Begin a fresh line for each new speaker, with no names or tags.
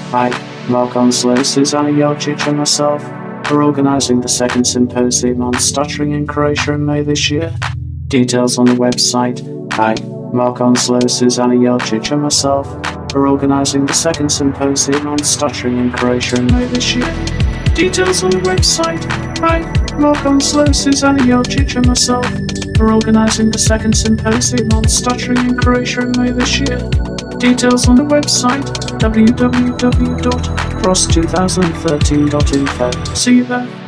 I, Mark Onslow, Suzana, Jelčić and myself are organising the second Symposium on Stuttering in Croatia in May this year. Details on the website. I, Mark Onslow, Suzana, Jelčić and myself are organising the second Symposium on Stuttering in Croatia in May this year. Details on the website. I, Mark Onslow, Suzana, Jelčić and myself are organising the second Symposium on Stuttering in Croatia in May this year. Details on the website www.cross2013.info. See you there.